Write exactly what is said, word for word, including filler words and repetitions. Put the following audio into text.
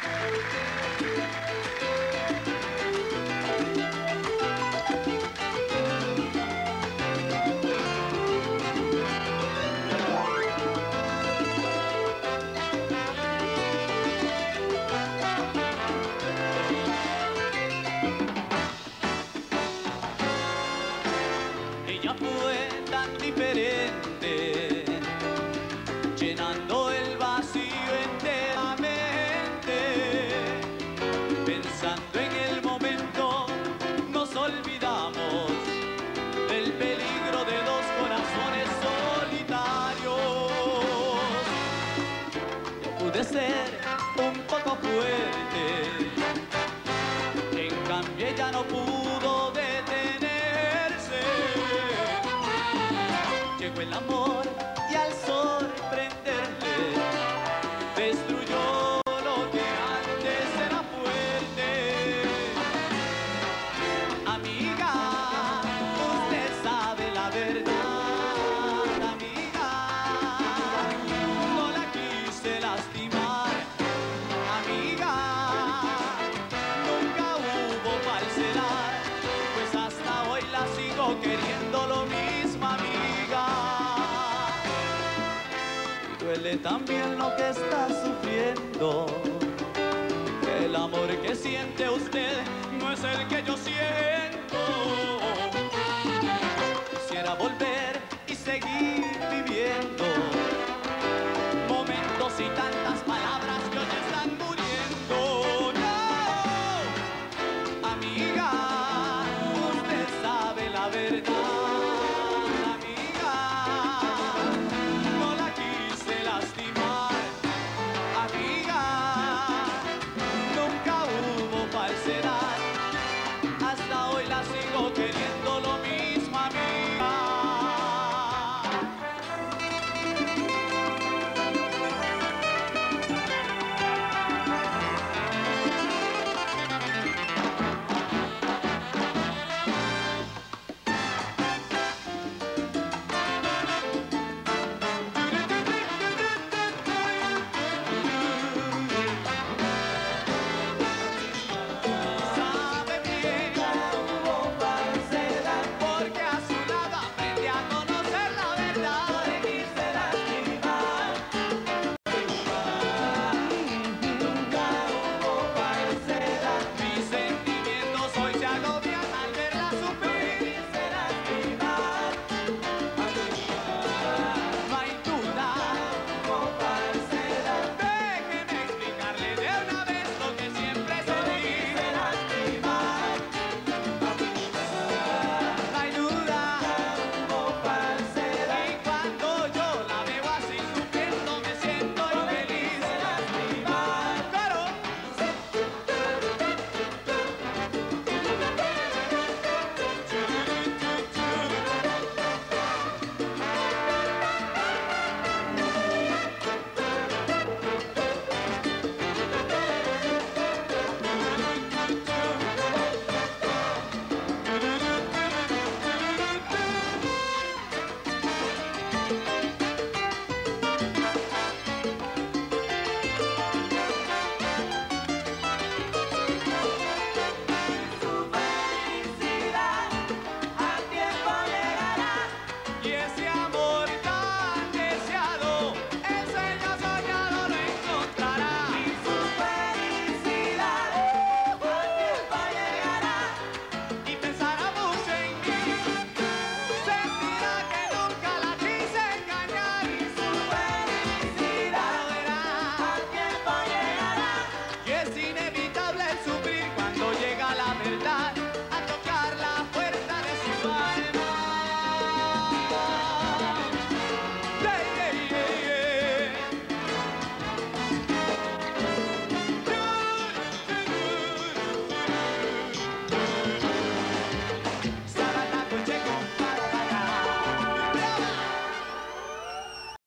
Ella fue tan diferente, llenando el vacío enteramente. Pensando en el momento, nos olvidamos del peligro de dos corazones solitarios. Yo pude ser un poco fuerte, en cambio ella no pudo detenerse. Llegó el amor y al sorprenderle destruyó lo que antes era fuerte. Amiga, usted sabe la verdad. Amiga, no la quise lastimar. Amiga, nunca hubo falsedad, pues hasta hoy la sigo queriendo lo mismo, amiga. Y duele también lo que está sufriendo, que el amor que siente usted no es el que yo siento.